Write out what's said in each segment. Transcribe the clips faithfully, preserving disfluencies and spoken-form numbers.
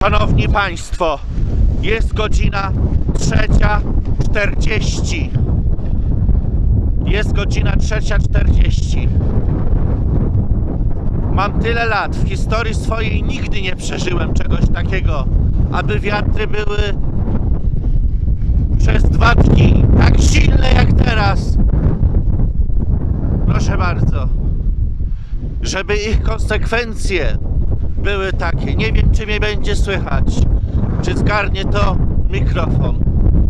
Szanowni Państwo, jest godzina trzecia czterdzieści. Jest godzina trzecia czterdzieści. Mam tyle lat, w historii swojej nigdy nie przeżyłem czegoś takiego, aby wiatry były przez dwa dni tak silne jak teraz. Proszę bardzo, żeby ich konsekwencje były takie. Nie wiem, czy mnie będzie słychać, czy zgarnie to mikrofon.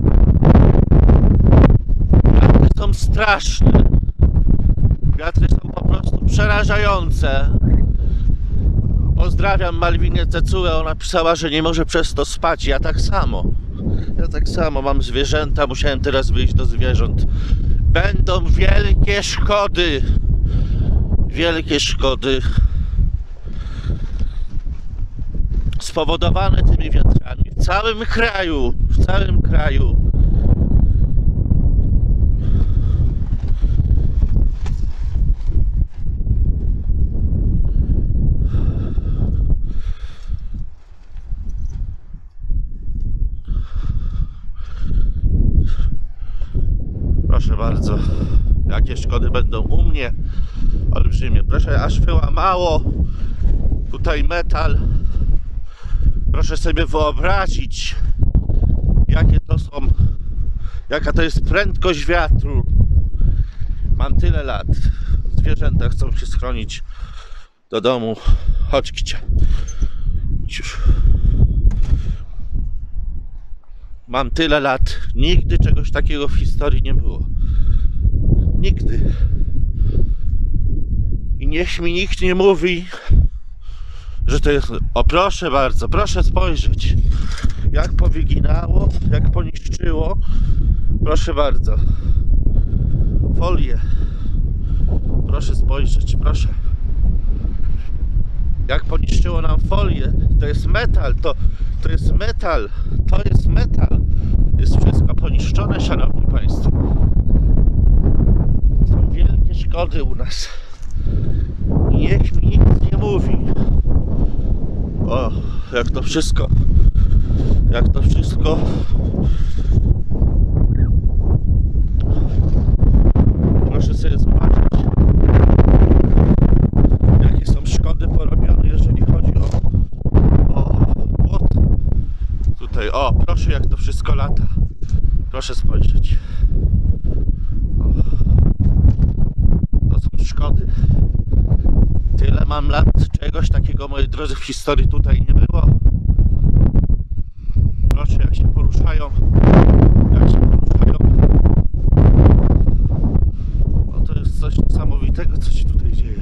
Wiatry są straszne. Wiatry są po prostu przerażające. Pozdrawiam Malwinę Cecułę, ona pisała, że nie może przez to spać. Ja tak samo. Ja tak samo mam zwierzęta, musiałem teraz wyjść do zwierząt. Będą wielkie szkody. Wielkie szkody spowodowane tymi wiatrami w całym kraju, w całym kraju. Proszę bardzo, jakie szkody będą u mnie? Olbrzymie. Proszę, aż wyłamało tutaj metal. Proszę sobie wyobrazić, jakie to są, jaka to jest prędkość wiatru. Mam tyle lat. Zwierzęta chcą się schronić do domu. Chodź, Kicia. Ciusz. Mam tyle lat. Nigdy czegoś takiego w historii nie było. Nigdy. I niech mi nikt nie mówi, że to jest... O, proszę bardzo, proszę spojrzeć, jak powyginało, jak poniszczyło. Proszę bardzo. Folię. Proszę spojrzeć, proszę. Jak poniszczyło nam folię. To jest metal, to, to jest metal, to jest metal. Jest wszystko poniszczone, szanowni państwo. Są wielkie szkody u nas. Niech mi nikt nie mówi. O, jak to wszystko, jak to wszystko proszę sobie zobaczyć, jakie są szkody porobione, jeżeli chodzi o, o płot. Tutaj, o, proszę, jak to wszystko lata. Proszę spojrzeć. O, to są szkody. Tyle mam lat, czegoś takiego, moi drodzy, w historii tutaj nie było. Proszę, jak się poruszają, jak się poruszają. No to jest coś niesamowitego, co się tutaj dzieje.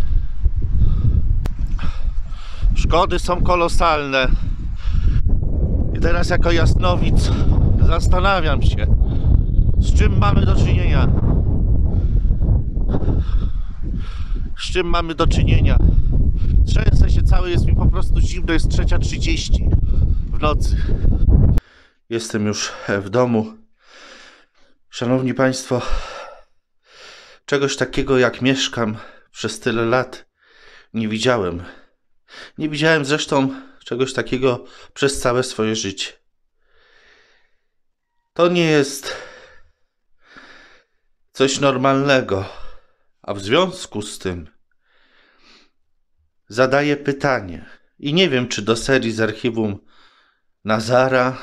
Szkody są kolosalne. I teraz jako jasnowic zastanawiam się, z czym mamy do czynienia. Z czym mamy do czynienia? Trzęsę się cały, jest mi po prostu zimno, jest trzecia trzydzieści w nocy. Jestem już w domu. Szanowni Państwo, czegoś takiego jak mieszkam przez tyle lat nie widziałem. Nie widziałem zresztą czegoś takiego przez całe swoje życie. To nie jest coś normalnego. A w związku z tym zadaję pytanie i nie wiem, czy do serii z archiwum Nazara,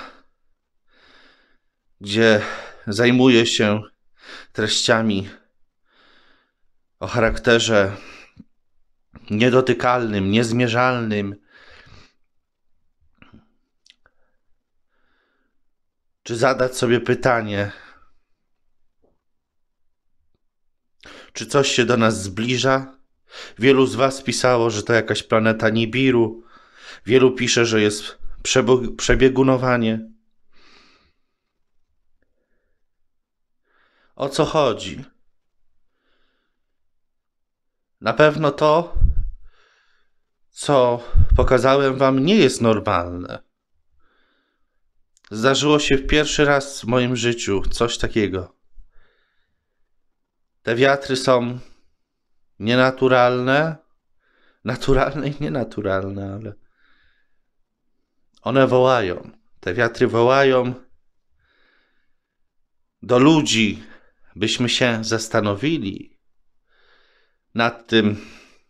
gdzie zajmuję się treściami o charakterze niedotykalnym, niezmierzalnym, czy zadać sobie pytanie, czy coś się do nas zbliża? Wielu z was pisało, że to jakaś planeta Nibiru. Wielu pisze, że jest przebiegunowanie. O co chodzi? Na pewno to, co pokazałem wam, nie jest normalne. Zdarzyło się pierwszy raz w moim życiu coś takiego. Te wiatry są nienaturalne, naturalne i nienaturalne, ale One wołają, te wiatry wołają do ludzi, byśmy się zastanowili nad tym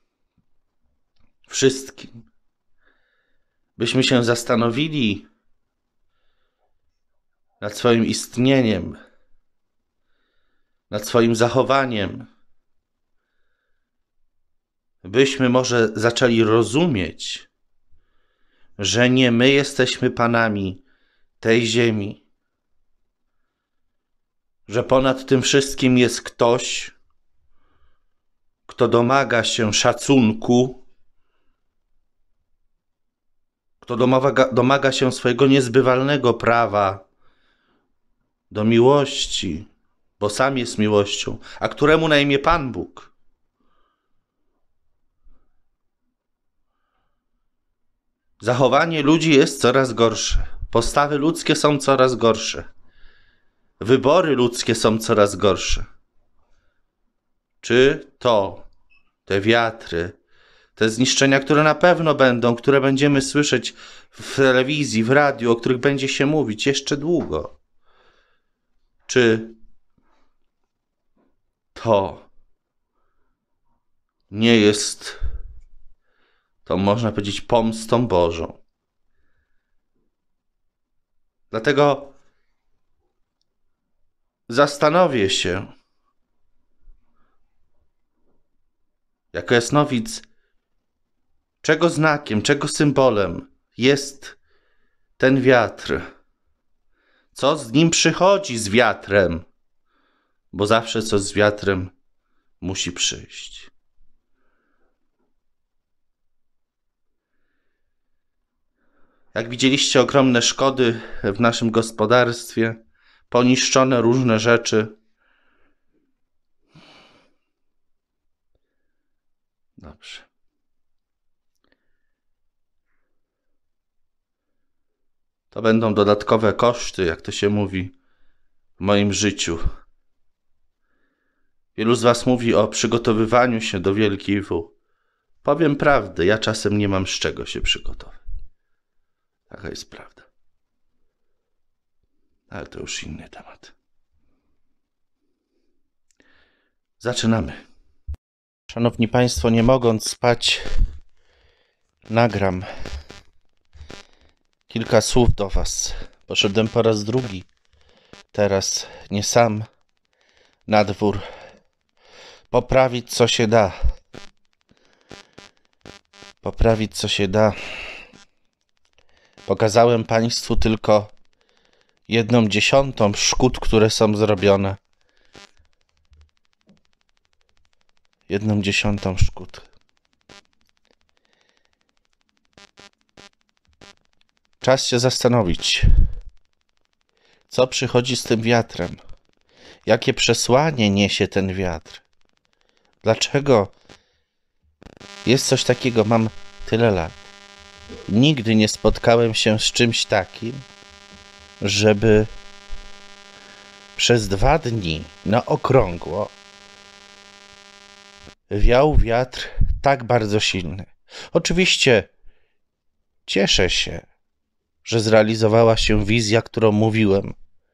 wszystkim. Byśmy się zastanowili nad swoim istnieniem, nad swoim zachowaniem. Byśmy może zaczęli rozumieć, że nie my jesteśmy panami tej ziemi, że ponad tym wszystkim jest ktoś, kto domaga się szacunku, kto domaga, domaga się swojego niezbywalnego prawa do miłości, bo sam jest miłością, a któremu na imię Pan Bóg. Zachowanie ludzi jest coraz gorsze. Postawy ludzkie są coraz gorsze. Wybory ludzkie są coraz gorsze. Czy to, te wiatry, te zniszczenia, które na pewno będą, które będziemy słyszeć w telewizji, w radiu, o których będzie się mówić jeszcze długo, czy to nie jest, to można powiedzieć, pomstą Bożą. Dlatego zastanowię się, jako jasnowic, czego znakiem, czego symbolem jest ten wiatr. Co z nim przychodzi z wiatrem, bo zawsze coś z wiatrem musi przyjść. Jak widzieliście, ogromne szkody w naszym gospodarstwie, poniszczone różne rzeczy. Dobrze. To będą dodatkowe koszty, jak to się mówi, w moim życiu. Wielu z was mówi o przygotowywaniu się do Wielkiej W. Powiem prawdę, ja czasem nie mam z czego się przygotować. Taka jest prawda. Ale to już inny temat. Zaczynamy. Szanowni Państwo, nie mogąc spać, nagram kilka słów do was. Poszedłem po raz drugi, teraz nie sam, na dwór. Poprawić co się da. Poprawić co się da. Pokazałem Państwu tylko jedną dziesiątą szkód, które są zrobione. Jedną dziesiątą szkód. Czas się zastanowić, co przychodzi z tym wiatrem. Jakie przesłanie niesie ten wiatr? Dlaczego jest coś takiego? Mam tyle lat. Nigdy nie spotkałem się z czymś takim, żeby przez dwa dni na okrągło wiał wiatr tak bardzo silny. Oczywiście cieszę się, że zrealizowała się wizja, którą mówiłem.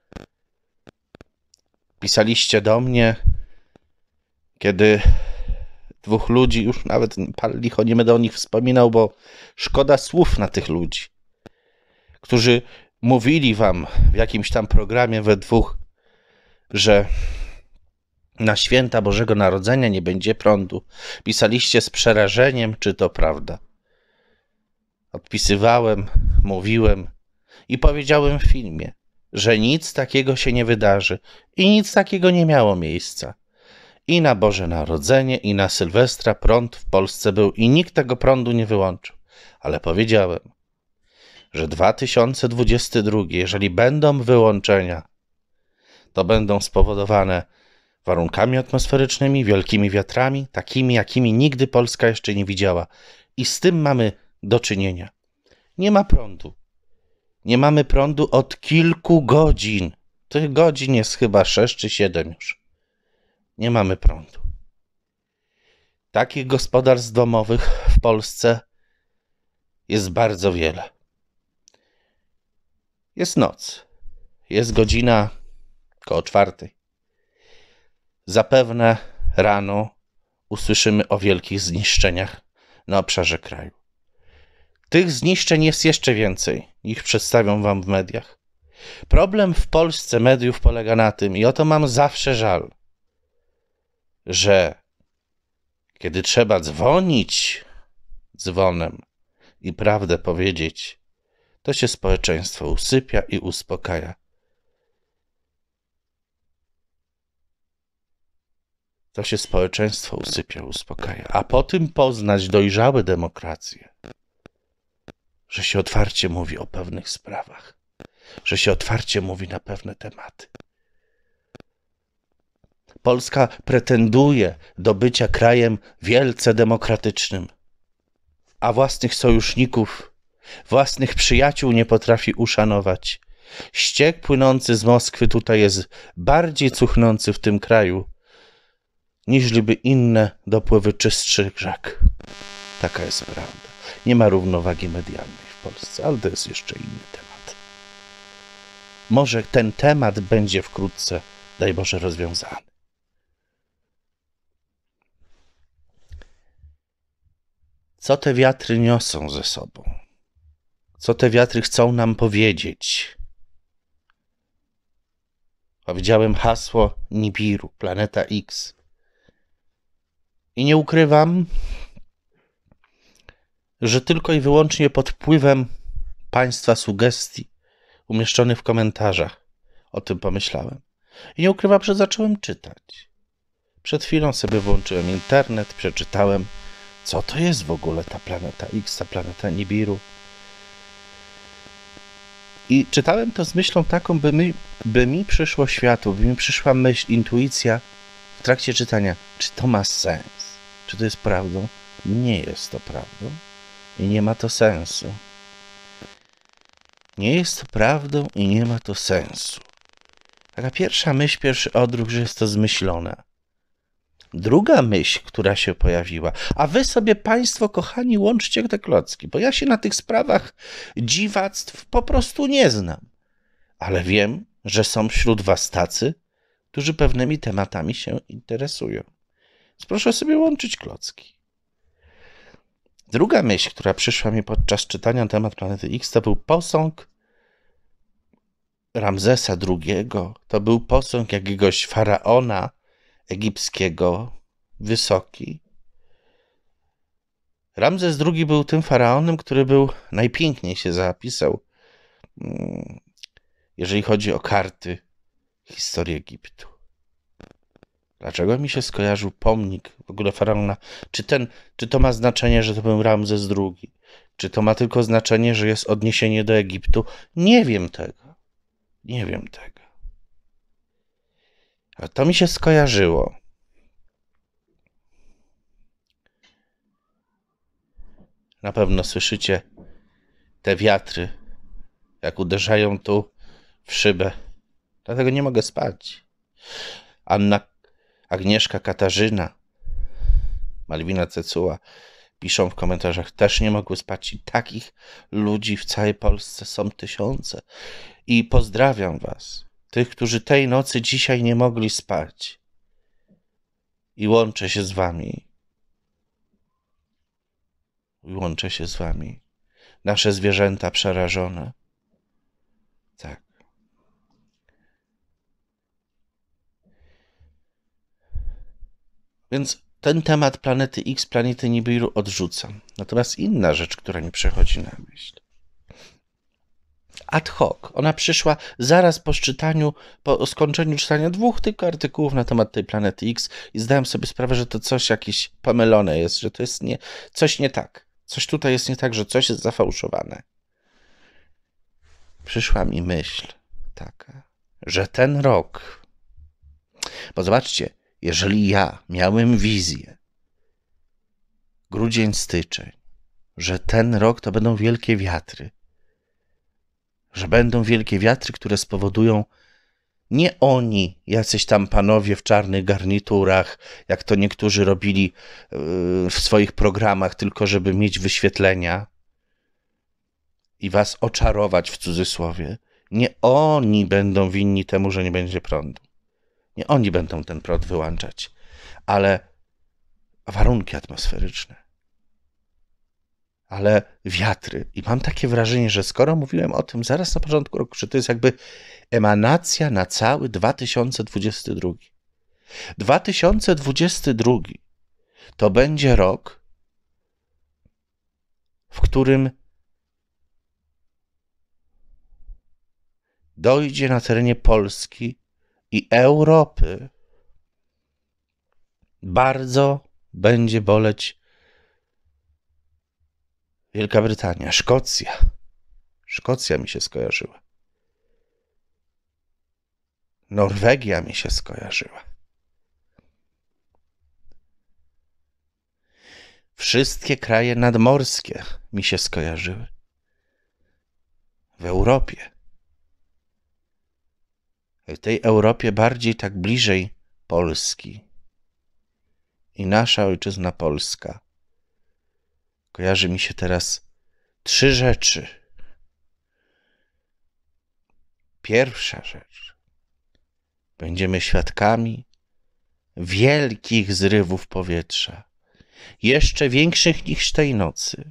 Pisaliście do mnie, kiedy dwóch ludzi, już nawet pan licho nie będę o nich wspominał, bo szkoda słów na tych ludzi, którzy mówili wam w jakimś tam programie we dwóch, że na święta Bożego Narodzenia nie będzie prądu. Pisaliście z przerażeniem, czy to prawda. Odpisywałem, mówiłem i powiedziałem w filmie, że nic takiego się nie wydarzy i nic takiego nie miało miejsca. I na Boże Narodzenie, i na Sylwestra prąd w Polsce był i nikt tego prądu nie wyłączył. Ale powiedziałem, że dwa tysiące dwudziesty drugi, jeżeli będą wyłączenia, to będą spowodowane warunkami atmosferycznymi, wielkimi wiatrami, takimi, jakimi nigdy Polska jeszcze nie widziała. I z tym mamy do czynienia. Nie ma prądu. Nie mamy prądu od kilku godzin. Tych godzin jest chyba sześć czy siedem już. Nie mamy prądu. Takich gospodarstw domowych w Polsce jest bardzo wiele. Jest noc. Jest godzina koło czwartej. Zapewne rano usłyszymy o wielkich zniszczeniach na obszarze kraju. Tych zniszczeń jest jeszcze więcej, niż przedstawią wam w mediach. Problem w Polsce mediów polega na tym, i o to mam zawsze żal, że kiedy trzeba dzwonić dzwonem i prawdę powiedzieć, to się społeczeństwo usypia i uspokaja. To się społeczeństwo usypia, uspokaja. A po tym poznać dojrzałe demokracje, że się otwarcie mówi o pewnych sprawach, że się otwarcie mówi na pewne tematy. Polska pretenduje do bycia krajem wielce demokratycznym, a własnych sojuszników, własnych przyjaciół nie potrafi uszanować. Ściek płynący z Moskwy tutaj jest bardziej cuchnący w tym kraju, niżliby inne dopływy czystszych rzek. Taka jest prawda. Nie ma równowagi medialnej w Polsce, ale to jest jeszcze inny temat. Może ten temat będzie wkrótce, daj Boże, rozwiązany. Co te wiatry niosą ze sobą? Co te wiatry chcą nam powiedzieć? Powiedziałem hasło Nibiru, Planeta X. I nie ukrywam, że tylko i wyłącznie pod wpływem Państwa sugestii umieszczonych w komentarzach o tym pomyślałem. I nie ukrywam, że zacząłem czytać. Przed chwilą sobie włączyłem internet, przeczytałem, co to jest w ogóle ta Planeta X, ta Planeta Nibiru. I czytałem to z myślą taką, by mi, by mi przyszło światło, by mi przyszła myśl, intuicja w trakcie czytania. Czy to ma sens? Czy to jest prawdą? Nie jest to prawdą i nie ma to sensu. Nie jest to prawdą i nie ma to sensu. Taka pierwsza myśl, pierwszy odruch, że jest to zmyślone. Druga myśl, która się pojawiła, a wy sobie Państwo, kochani, łączcie te klocki, bo ja się na tych sprawach dziwactw po prostu nie znam. Ale wiem, że są wśród was tacy, którzy pewnymi tematami się interesują. Więc proszę sobie łączyć klocki. Druga myśl, która przyszła mi podczas czytania na temat Planety X, to był posąg Ramzesa drugiego. To był posąg jakiegoś faraona egipskiego, wysoki. Ramzes drugi był tym faraonem, który był najpiękniej się zapisał, jeżeli chodzi o karty historii Egiptu. Dlaczego mi się skojarzył pomnik w ogóle faraona? Czy, ten, czy to ma znaczenie, że to był Ramzes drugi? Czy to ma tylko znaczenie, że jest odniesienie do Egiptu? Nie wiem tego. Nie wiem tego. A to mi się skojarzyło. Na pewno słyszycie te wiatry, jak uderzają tu w szybę. Dlatego nie mogę spać. Anna, Agnieszka, Katarzyna, Malwina Cecuła piszą w komentarzach, też nie mogły spać. I takich ludzi w całej Polsce są tysiące. I pozdrawiam was, tych, którzy tej nocy dzisiaj nie mogli spać. I łączę się z wami. I łączę się z wami. Nasze zwierzęta przerażone. Tak. Więc ten temat Planety X, Planety Nibiru odrzucam. Natomiast inna rzecz, która mi przychodzi na myśl. Ad hoc. Ona przyszła zaraz po czytaniu, po skończeniu czytania dwóch tylko artykułów na temat tej Planety X i zdałem sobie sprawę, że to coś jakieś pomylone jest, że to jest nie, coś nie tak. Coś tutaj jest nie tak, że coś jest zafałszowane. Przyszła mi myśl taka, że ten rok, bo zobaczcie, jeżeli ja miałem wizję, grudzień, styczeń, że ten rok to będą wielkie wiatry, że będą wielkie wiatry, które spowodują nie oni, jacyś tam panowie w czarnych garniturach, jak to niektórzy robili w swoich programach, tylko żeby mieć wyświetlenia i was oczarować w cudzysłowie Nie oni będą winni temu, że nie będzie prądu. Nie oni będą ten prąd wyłączać, ale warunki atmosferyczne, ale wiatry. I mam takie wrażenie, że skoro mówiłem o tym zaraz na początku roku, że to jest jakby emanacja na cały dwa tysiące dwudziesty drugi. dwa tysiące dwudziesty drugi to będzie rok, w którym dojdzie na terenie Polski i Europy bardzo będzie boleć Wielka Brytania, Szkocja. Szkocja mi się skojarzyła. Norwegia mi się skojarzyła. Wszystkie kraje nadmorskie mi się skojarzyły. W Europie. W tej Europie bardziej tak bliżej Polski i nasza ojczyzna Polska. Kojarzy mi się teraz trzy rzeczy. Pierwsza rzecz. Będziemy świadkami wielkich zrywów powietrza. Jeszcze większych niż tej nocy.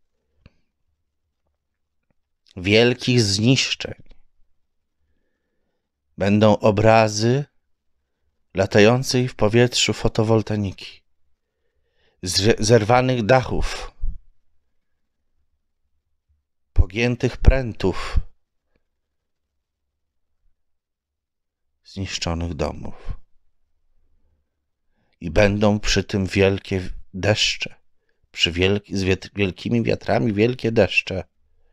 Wielkich zniszczeń. Będą obrazy latającej w powietrzu fotowoltaiki. Zerwanych dachów. Pogiętych prętów. Zniszczonych domów. I będą przy tym wielkie deszcze. Przy wielki, z wiet, wielkimi wiatrami wielkie deszcze.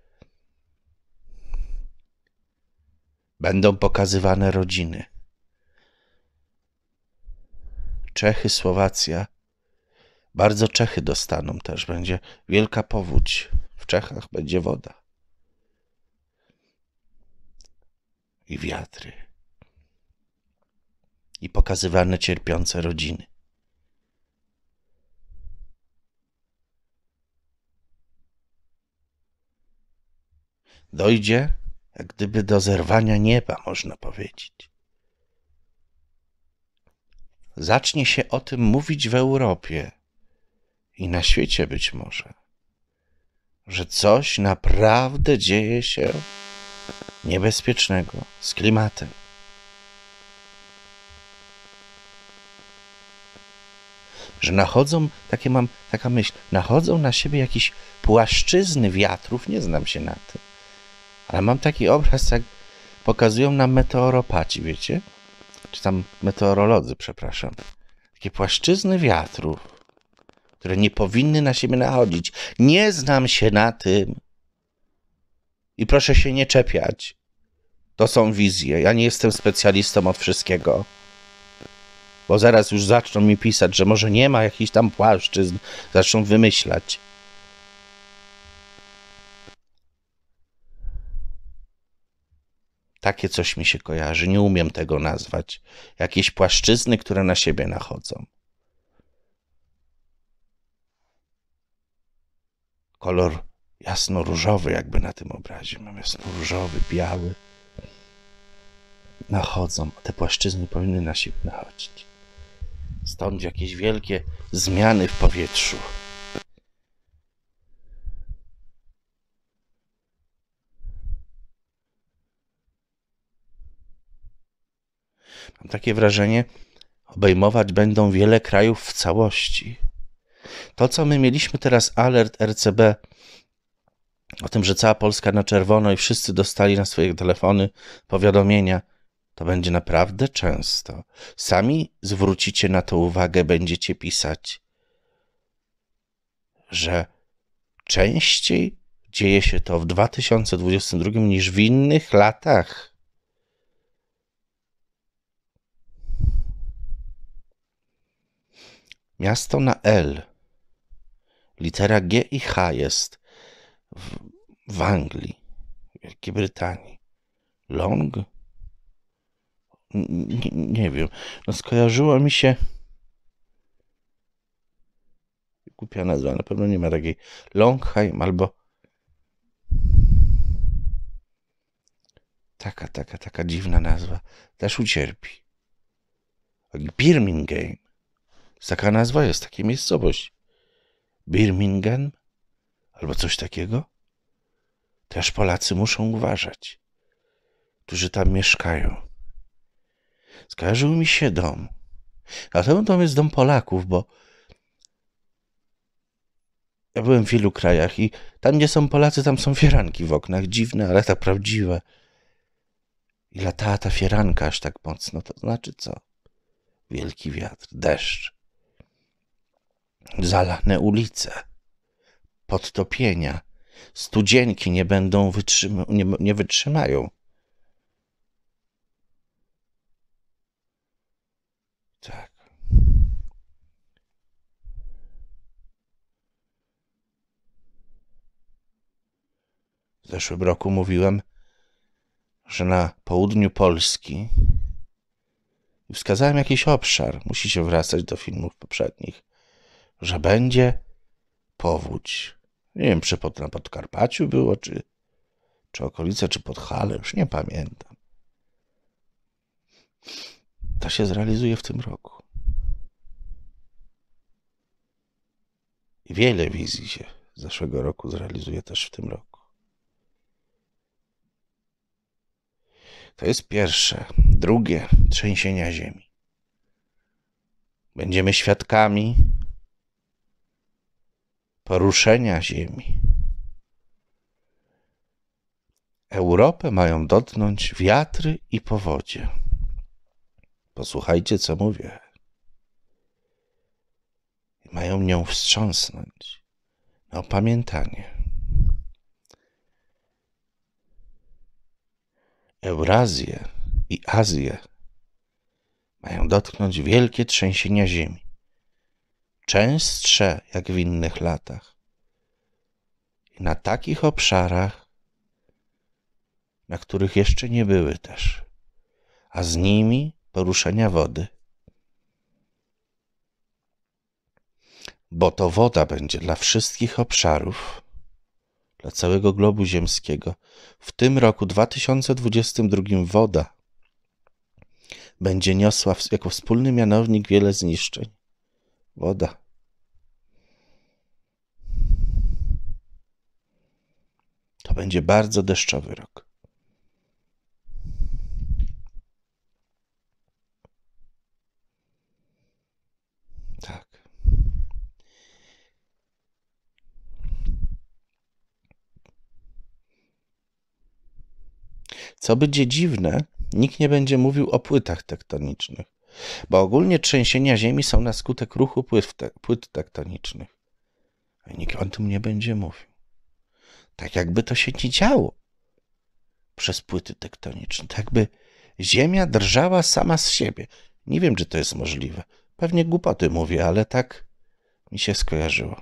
Będą pokazywane rodziny. Czechy, Słowacja. Bardzo Czechy dostaną też. Będzie wielka powódź. W Czechach będzie woda. I wiatry. I pokazywane cierpiące rodziny. Dojdzie jak gdyby do zerwania nieba, można powiedzieć. Zacznie się o tym mówić w Europie i na świecie być może, że coś naprawdę dzieje się niebezpiecznego z klimatem. Że nachodzą, takie mam, taka myśl, nachodzą na siebie jakieś płaszczyzny wiatrów, nie znam się na tym, ale mam taki obraz, jak pokazują nam meteoropaci, wiecie? Czy tam meteorolodzy, przepraszam. Takie płaszczyzny wiatrów, które nie powinny na siebie nachodzić. Nie znam się na tym. I proszę się nie czepiać. To są wizje. Ja nie jestem specjalistą od wszystkiego. Bo zaraz już zaczną mi pisać, że może nie ma jakichś tam płaszczyzn. Zaczną wymyślać. Takie coś mi się kojarzy. Nie umiem tego nazwać. Jakieś płaszczyzny, które na siebie nachodzą. Kolor jasno-różowy jakby na tym obrazie. Mam jasno-różowy, biały. Nachodzą. Te płaszczyzny powinny na siebie nachodzić. Stąd jakieś wielkie zmiany w powietrzu. Mam takie wrażenie, obejmować będą wiele krajów w całości. To, co my mieliśmy teraz alert R C B o tym, że cała Polska na czerwono i wszyscy dostali na swoje telefony powiadomienia, to będzie naprawdę często. Sami zwrócicie na to uwagę, będziecie pisać, że częściej dzieje się to w dwa tysiące dwudziestym drugim niż w innych latach. Miasto na L. Litera G i H jest w, w Anglii, w Wielkiej Brytanii. Long? Nie, nie wiem. No skojarzyło mi się... Głupia nazwa, na pewno nie ma takiej. Longheim albo... Taka, taka, taka dziwna nazwa. Też ucierpi. Birmingham. Taka nazwa jest, taka miejscowość. Birmingham? Albo coś takiego? Też Polacy muszą uważać, którzy tam mieszkają. Skojarzył mi się dom. A ten dom jest dom Polaków, bo ja byłem w wielu krajach i tam, gdzie są Polacy, tam są firanki w oknach. Dziwne, ale tak prawdziwe. I latała ta firanka aż tak mocno. To znaczy co? Wielki wiatr, deszcz. Zalane ulice. Podtopienia. Studzienki nie będą wytrzyma- nie, nie wytrzymają. Tak. W zeszłym roku mówiłem, że na południu Polski wskazałem jakiś obszar, musicie wracać do filmów poprzednich, że będzie powódź. Nie wiem, czy pod, na Podkarpaciu było, czy, czy okolice, czy Podhale, już nie pamiętam. To się zrealizuje w tym roku. I wiele wizji się z zeszłego roku zrealizuje też w tym roku. To jest pierwsze. Drugie, trzęsienia ziemi. Będziemy świadkami poruszenia ziemi. Europę mają dotknąć wiatry i powodzie. Posłuchajcie, co mówię. Mają nią wstrząsnąć na opamiętanie. Eurazję i Azję mają dotknąć wielkie trzęsienia ziemi. Częstsze jak w innych latach. I na takich obszarach, na których jeszcze nie były też. A z nimi poruszenia wody. Bo to woda będzie dla wszystkich obszarów, dla całego globu ziemskiego. W tym roku dwa tysiące dwudziestym drugim woda będzie niosła jako wspólny mianownik wiele zniszczeń. Woda. To będzie bardzo deszczowy rok. Tak. Co będzie dziwne, nikt nie będzie mówił o płytach tektonicznych, bo ogólnie trzęsienia ziemi są na skutek ruchu płyt, te, płyt tektonicznych. A nikt o tym nie będzie mówił. Tak jakby to się nie działo przez płyty tektoniczne. Tak jakby ziemia drżała sama z siebie. Nie wiem, czy to jest możliwe. Pewnie głupoty mówię, ale tak mi się skojarzyło.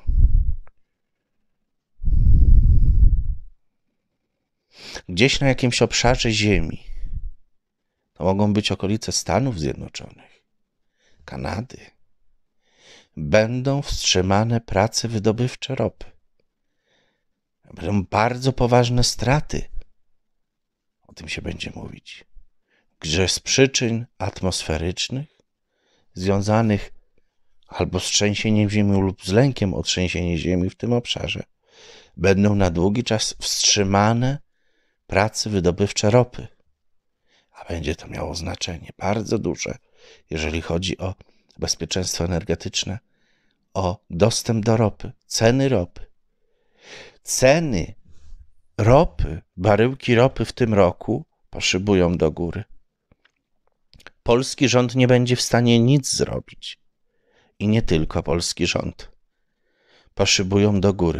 Gdzieś na jakimś obszarze ziemi, to mogą być okolice Stanów Zjednoczonych, Kanady, będą wstrzymane prace wydobywcze ropy. Będą bardzo poważne straty. O tym się będzie mówić. Że z przyczyn atmosferycznych związanych albo z trzęsieniem ziemi lub z lękiem o trzęsienie ziemi w tym obszarze będą na długi czas wstrzymane prace wydobywcze ropy. A będzie to miało znaczenie bardzo duże, jeżeli chodzi o bezpieczeństwo energetyczne, o dostęp do ropy, ceny ropy. Ceny ropy, baryłki ropy w tym roku poszybują do góry. Polski rząd nie będzie w stanie nic zrobić. I nie tylko polski rząd. Poszybują do góry.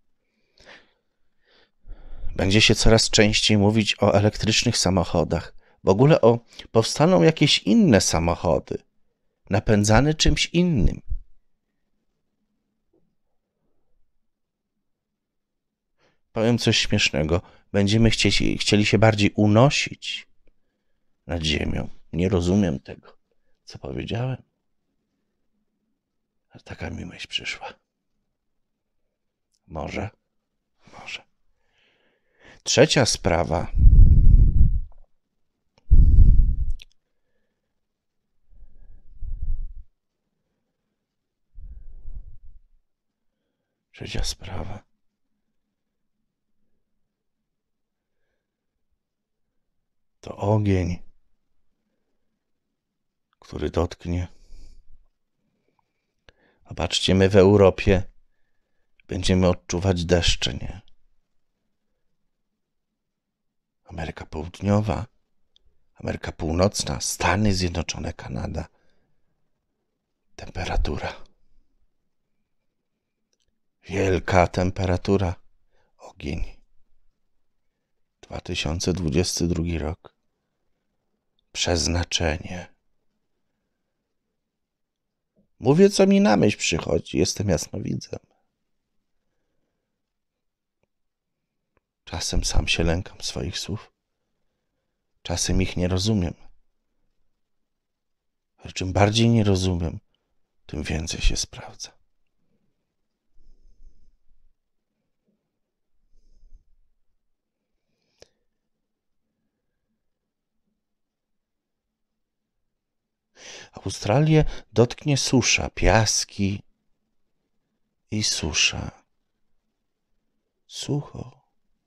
Będzie się coraz częściej mówić o elektrycznych samochodach. W ogóle o, powstaną jakieś inne samochody, napędzane czymś innym. Powiem coś śmiesznego. Będziemy chcieli, chcieli się bardziej unosić nad ziemią. Nie rozumiem tego, co powiedziałem. Ale taka mi myśl przyszła. Może, może. Trzecia sprawa Trzecia sprawa. To ogień, który dotknie. Zobaczcie, my w Europie będziemy odczuwać deszcze, nie? Ameryka Południowa, Ameryka Północna, Stany Zjednoczone, Kanada. Temperatura. Wielka temperatura. Ogień. dwa tysiące dwudziesty drugi rok. Przeznaczenie. Mówię, co mi na myśl przychodzi. Jestem jasnowidzem. Czasem sam się lękam swoich słów. Czasem ich nie rozumiem. Ale czym bardziej nie rozumiem, tym więcej się sprawdza. Australię dotknie susza, piaski i susza. Sucho.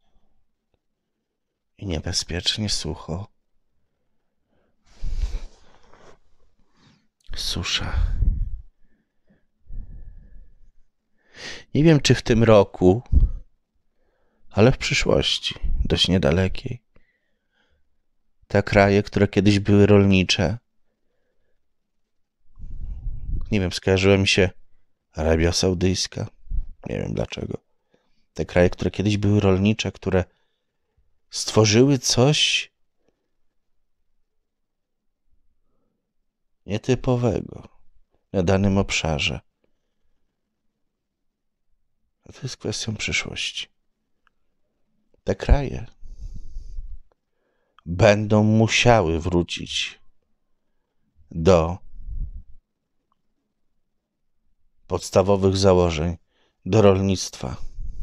I niebezpiecznie sucho. Susza. Nie wiem, czy w tym roku, ale w przyszłości, dość niedalekiej, te kraje, które kiedyś były rolnicze, nie wiem, skojarzyła mi się Arabia Saudyjska, nie wiem dlaczego. Te kraje, które kiedyś były rolnicze, które stworzyły coś nietypowego na danym obszarze. A to jest kwestią przyszłości. Te kraje będą musiały wrócić do podstawowych założeń, do rolnictwa.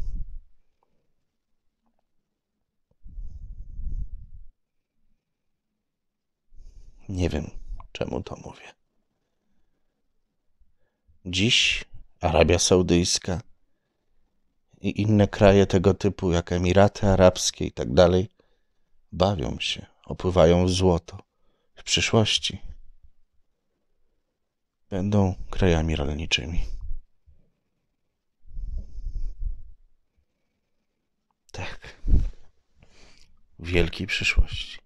Nie wiem, czemu to mówię. Dziś Arabia Saudyjska i inne kraje tego typu, jak Emiraty Arabskie i tak dalej, bawią się, opływają w złoto. W przyszłości będą krajami rolniczymi. Tak. W wielkiej przyszłości.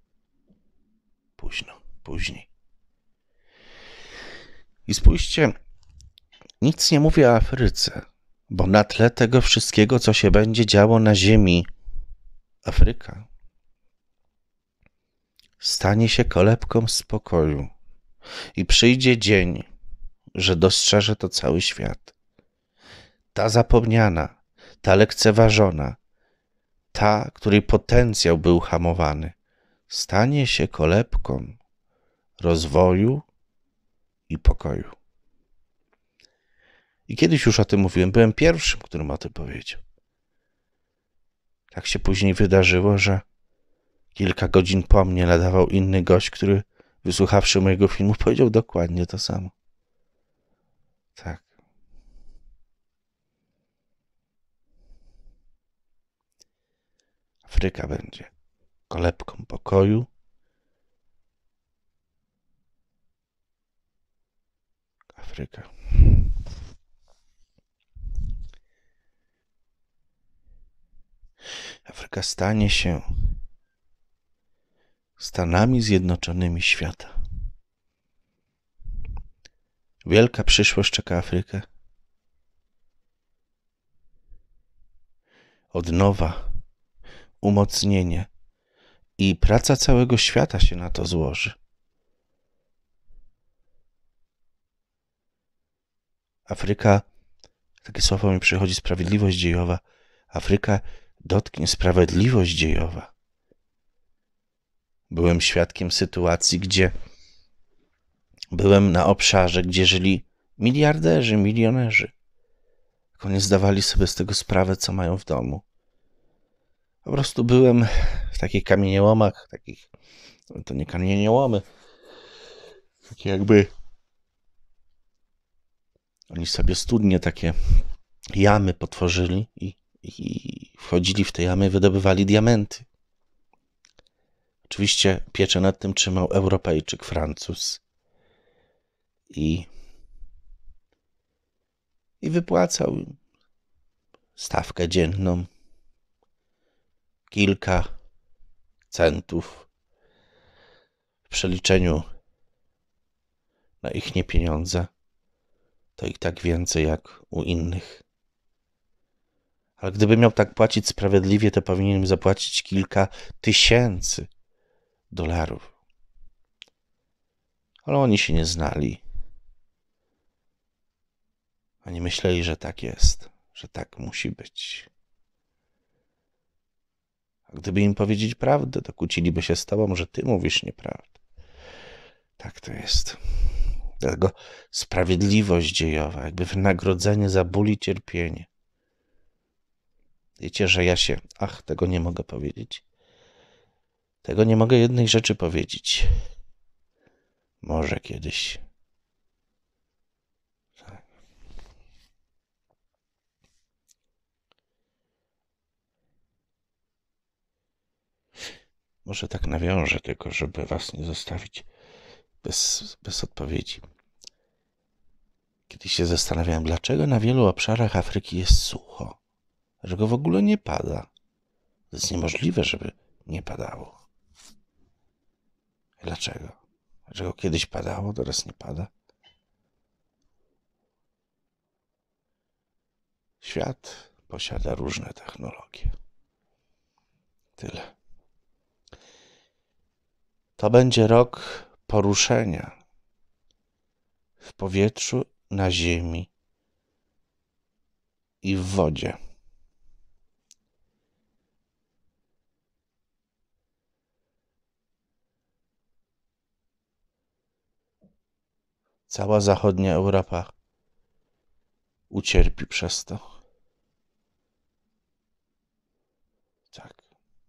Późno, później. I spójrzcie, nic nie mówię o Afryce, bo na tle tego wszystkiego, co się będzie działo na ziemi, Afryka stanie się kolebką spokoju i przyjdzie dzień, że dostrzeże to cały świat. Ta zapomniana, ta lekceważona, ta, której potencjał był hamowany, stanie się kolebką rozwoju i pokoju. I kiedyś już o tym mówiłem, byłem pierwszym, którym o tym powiedział. Tak się później wydarzyło, że kilka godzin po mnie nadawał inny gość, który wysłuchawszy mojego filmu powiedział dokładnie to samo. Tak. Afryka będzie kolebką pokoju. Afryka. Afryka stanie się Stanami Zjednoczonymi świata. Wielka przyszłość czeka Afrykę. Odnowa, umocnienie i praca całego świata się na to złoży. Afryka, takie słowo mi przychodzi, sprawiedliwość dziejowa. Afryka dotknie sprawiedliwość dziejowa. Byłem świadkiem sytuacji, gdzie byłem na obszarze, gdzie żyli miliarderzy, milionerzy. Tylko nie zdawali sobie z tego sprawę, co mają w domu. Po prostu byłem w takich kamieniołomach, takich, to nie kamieniołomy, takie jakby, oni sobie studnie takie jamy potworzyli i, i wchodzili w te jamy, wydobywali diamenty. Oczywiście pieczę nad tym trzymał Europejczyk, Francuz. I, i wypłacał stawkę dzienną, kilka centów w przeliczeniu na ich nie pieniądze, to i tak więcej jak u innych. Ale gdyby miał tak płacić sprawiedliwie, to powinien zapłacić kilka tysięcy dolarów. Ale oni się nie znali. Oni myśleli, że tak jest, że tak musi być. A gdyby im powiedzieć prawdę, to kłóciliby się z tobą, że ty mówisz nieprawdę. Tak to jest. Dlatego sprawiedliwość dziejowa, jakby wynagrodzenie za ból i cierpienie. Wiecie, że ja się... Ach, tego nie mogę powiedzieć. Tego nie mogę jednej rzeczy powiedzieć. Może kiedyś. Tak. Może tak nawiążę, tylko żeby was nie zostawić bez, bez odpowiedzi. Kiedyś się zastanawiałem, dlaczego na wielu obszarach Afryki jest sucho. Dlaczego w ogóle nie pada. To jest niemożliwe, żeby nie padało. Dlaczego? Dlaczego kiedyś padało, teraz nie pada? Świat posiada różne technologie. Tyle. To będzie rok poruszenia w powietrzu, na ziemi i w wodzie. Cała zachodnia Europa ucierpi przez to. Tak.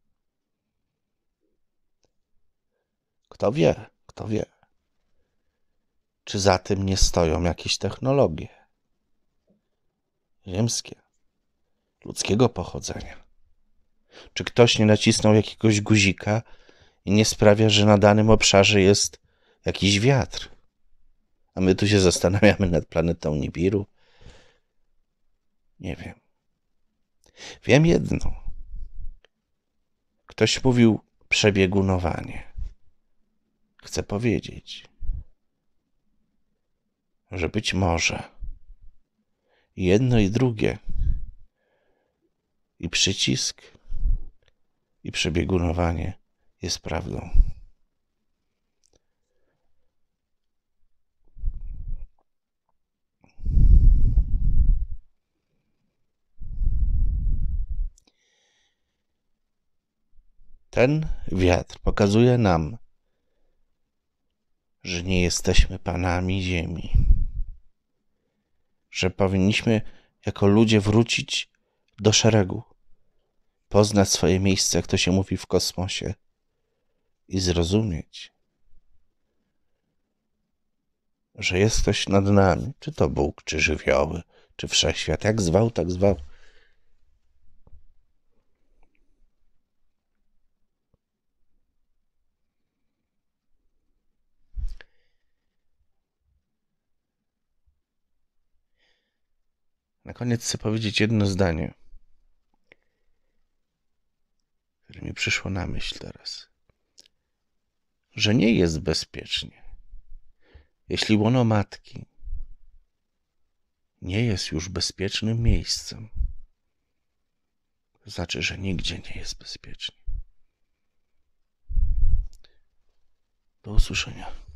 Kto wie, kto wie, czy za tym nie stoją jakieś technologie ziemskie, ludzkiego pochodzenia. Czy ktoś nie nacisnął jakiegoś guzika i nie sprawia, że na danym obszarze jest jakiś wiatr. A my tu się zastanawiamy nad planetą Nibiru. Nie wiem. Wiem jedno. Ktoś mówił przebiegunowanie. Chcę powiedzieć, że być może jedno i drugie, i przycisk, i przebiegunowanie jest prawdą. Ten wiatr pokazuje nam, że nie jesteśmy panami ziemi, że powinniśmy jako ludzie wrócić do szeregu, poznać swoje miejsce, jak to się mówi w kosmosie, i zrozumieć, że jest ktoś nad nami, czy to Bóg, czy żywioły, czy wszechświat, jak zwał, tak zwał. Na koniec chcę powiedzieć jedno zdanie, które mi przyszło na myśl teraz. Że nie jest bezpiecznie. Jeśli łono matki nie jest już bezpiecznym miejscem, to znaczy, że nigdzie nie jest bezpiecznie. Do usłyszenia.